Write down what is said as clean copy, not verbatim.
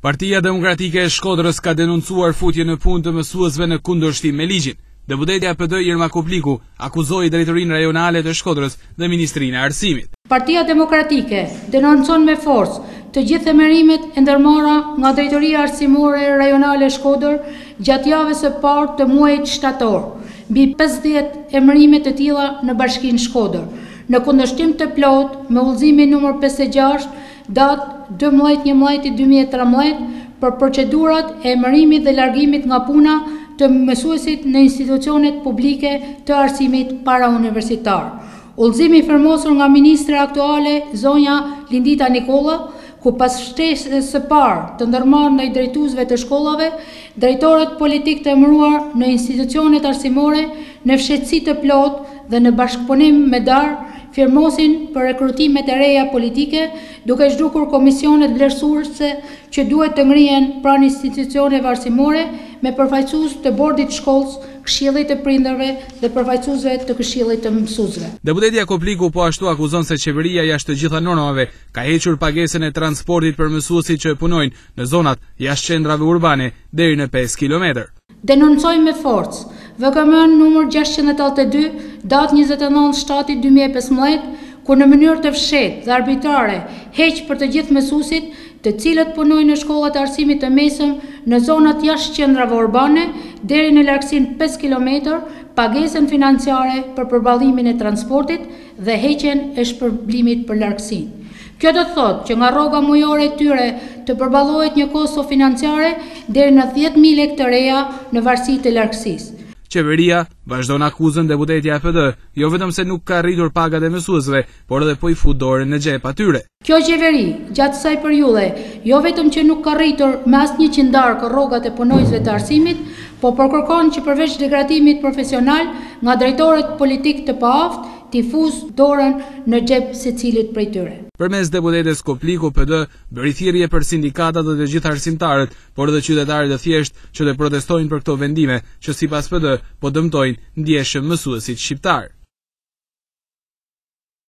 Partia Demokratike e Shkodrës ka denoncuar futje në punë të mësuesve në kundërshtim me ligjin. Deputetja PD Irma Kupliku akuzoi drejtorinë rajonale të Shkodrës dhe Ministrinë e Arsimit. Partia Demokratike denoncon me forcë të gjithë emërimet e ndërmarra nga Drejtoria Arsimore Rajonale Shkodër gjatë javës së parë të muajit shtator, mbi 50 emërime të tilla në Bashkinë Shkodër, në kundërshtim të plot me udhëzimin numër 56 datë 12/11/2013 për procedurat e emërimit dhe largimit nga puna të mësuesit në institucionet publike të arsimit parauniversitar. Udhëzimi i firmosur nga ministra aktuale zonja Lindita Nikolla, ku pas shtesës së parë të ndërmarrë ndaj drejtuesve të shkollave, drejtorët politik të emëruar në institucionet arsimore në fshehtësi të plotë dhe në bashkëpunim me DAR firmosin për rekrutimet e reja politike, duke zhdukur komisionet vlerësuese që duhet të ngrihen pranë institucioneve arsimore me përfaqësues të bordit të shkollës, këshillit të prindërve dhe përfaqësuesve të këshillit të mësuesve. Deputetja Kupliku po ashtu akuzon se qeveria jashtë të gjitha normave ka hequr pagesën e transportit për mësuesit që punojnë në zonat jashtë qendrave urbane deri në 5 kilometër. Denoncojmë me forcë VKM numër 682, datë 29/7/2015, ku në mënyrë të fshehtë dhe arbitrare heq për të gjithë mësuesit të cilët punojnë në shkollat e arsimit të mesëm në zonat jashtë qendrave urbane deri në largësinë 5 kilometër pagesën financiare për përballimin e transportit dhe heqjen e shpërblimit për largësinë. Kjo do të thotë që nga rroga mujore e tyre të përballohet një kosto financiare deri në 10.000 lekë të reja në varësi të largësisë. Qeveria vazhdon akuzën deputetja e PD, jo vetëm se nuk ka rritur pagat e mësuesve, por edhe po i fut dorën në xhep atyre. Kjo qeveri, gjatë kësaj periudhe, jo vetëm që nuk ka rritur me asnjë qindarkë rrogat e punonjësve të arsimit, po përkërkon që përveç degradimit profesional nga drejtorët politik të paaftë, t'i fuz dorën në xhep secilit prej tyre. Përmes deputetes Kupliku, PD bëri thirrje për sindikatat dhe të gjithë arsimtarët, por edhe qytetarët e thjeshtë që të protestojnë për këto vendime, që sipas PD po dëmtojnë ndjeshëm mësuesit shqiptar.